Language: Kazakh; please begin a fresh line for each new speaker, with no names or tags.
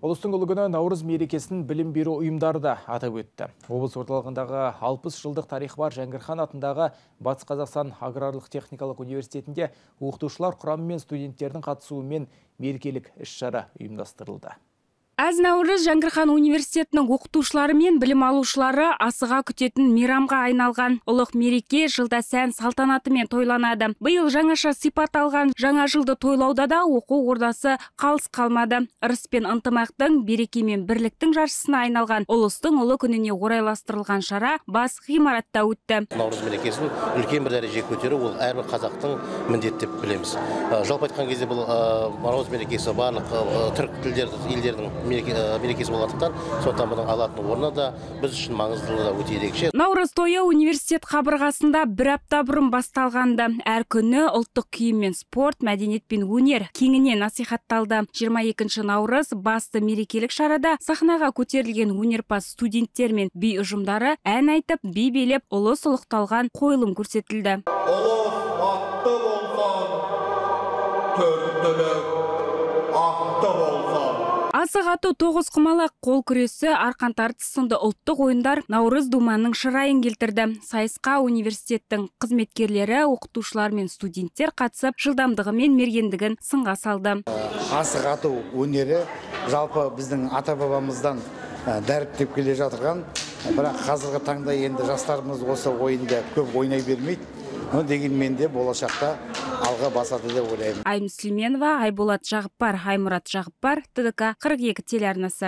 Ұлыстың ұлы күні Наурыз мерекесін білім беру ұйымдары да атап өтті. Облыс орталығындағы 60 жылдық тарихы бар Жәңгір Хан атындағы Батыс Қазақстан аграрлық техникалық университетінде оқытушылар құрамы мен студенттердің қатысуымен мерекелік іс-шара ұйымдастырылды.
Әз Наурыз Жәңгір Хан университетінің оқытушылары мен білім алушылары асыға күтетін мейрамға айналған. Ұлық мереке жылда сән салтанатымен тойланады. Биыл жаңаша сипат алған жаңа жылды тойлауда да оқу ордасы қалыс қалмады. Ырыс пен ынтымақтың, береке мен бірліктің жаршысына айналған ұлыстың ұлы күніне орайластырылған шара бас ғимаратта өтті.
Наурыз мерекесін үлкен бір дәрежеге көтеру ол әрбір қазақтың міндеті деп білеміз. Жалпы айтқан кезде бұл Наурыз мерекесі барлық түрік елдердің мерекесі болғандықтан, сондықтан бұның алатын орны да біз үшін маңыздылығы да өте ерекше.
Наурыз тойы университет қабырғасында бір апта бұрын басталғанды. Әр күні ұлттық киім мен спорт, мәдениет пен өнер кеңінен насихатталды. 22 наурыз басты мерекелік шарада сахнаға көтерілген өнерпаз студенттер мен би ұжымдары ән айтып, би билеп, ұлыс ұлықталған қойылым көрсетілді.
Ұлыс атты болсан, төрттілік атты болсан.
Асық ату, тоғыз құмалақ, қол күресі, арқан тартыс сынды ұлттық ойындар Наурыз думанның шырайын келтірді. Сайысқа университеттің қызметкерлері, оқытушылар мен студенттер қатысып, жылдамдығы мен мергендігін сынға салды.
Асық ату өнері жалпы біздің ата-бабамыздан дәріптеп келе жатырған, бірақ қазіргі таңда енді жастарымыз осы ойында көп ойнай бермейді. Дегенмен де болашақта алға басады деп ойлаймын.
Аймүслименова, Айболат Жағыппар, Аймұрат Жағыппар, ТДК 42 телеарнасы.